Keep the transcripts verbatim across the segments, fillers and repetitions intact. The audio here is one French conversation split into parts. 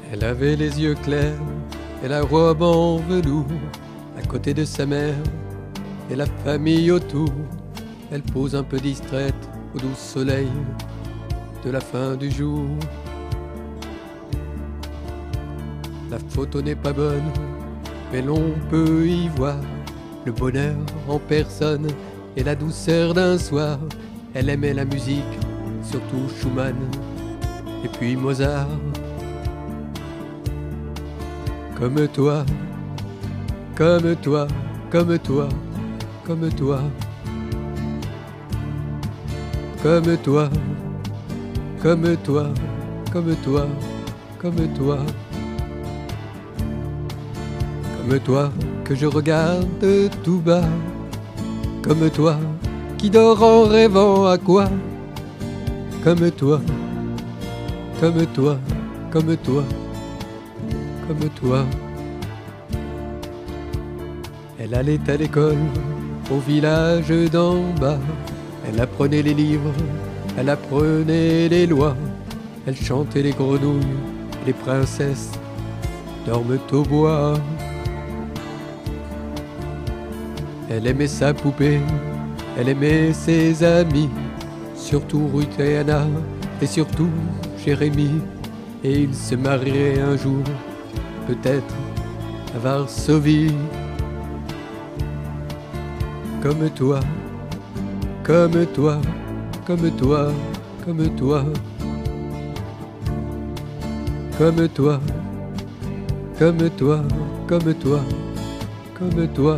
Elle avait les yeux clairs et la robe en velours. À côté de sa mère et la famille autour, elle pose un peu distraite au doux soleil de la fin du jour. La photo n'est pas bonne, mais l'on peut y voir le bonheur en personne et la douceur d'un soir. Elle aimait la musique, surtout Schumann et puis Mozart. Comme toi, comme toi, comme toi, comme toi, comme toi, comme toi, comme toi, comme toi, comme toi que je regarde tout bas, comme toi qui dort en rêvant à quoi, comme toi, comme toi, comme toi, comme toi. Elle allait à l'école au village d'en bas. Elle apprenait les livres, elle apprenait les lois. Elle chantait les grenouilles, les princesses dorment au bois. Elle aimait sa poupée, elle aimait ses amis, surtout Ruth et Anna et surtout Jérémie. Et ils se marieraient un jour, peut-être à Varsovie. Comme toi, comme toi, comme toi, comme toi, comme toi, comme toi, comme toi, comme toi,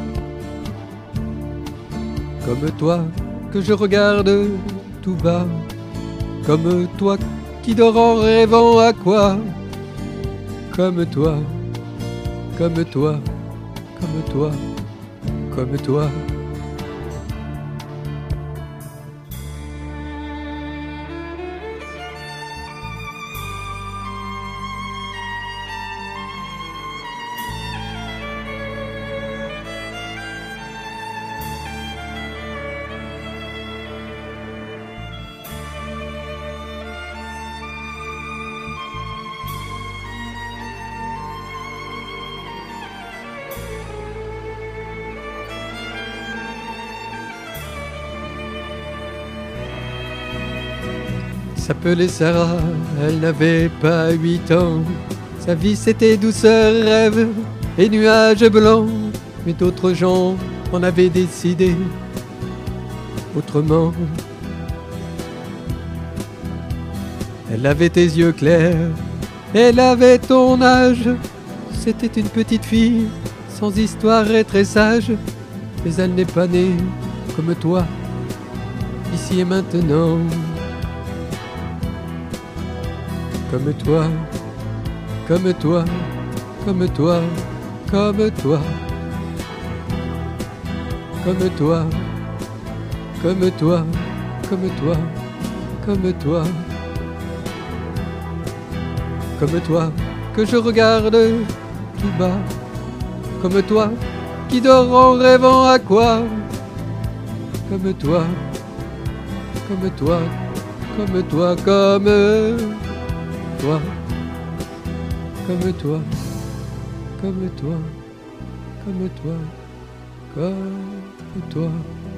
comme toi que je regarde tout bas, comme toi qui dort en rêvant à quoi, comme toi, comme toi, comme toi, comme toi. S'appelait Sarah, elle n'avait pas huit ans. Sa vie c'était douceur, rêve et nuages blancs. Mais d'autres gens en avaient décidé autrement. Elle avait tes yeux clairs, elle avait ton âge. C'était une petite fille, sans histoire et très sage. Mais elle n'est pas née comme toi, ici et maintenant. Comme toi, comme toi, comme toi, comme toi, comme toi, comme toi, comme toi, comme toi, comme toi que je regarde tout bas, comme toi qui dort en rêvant à quoi, comme toi, comme toi, comme toi, comme toi, comme toi, comme toi, comme toi, comme toi.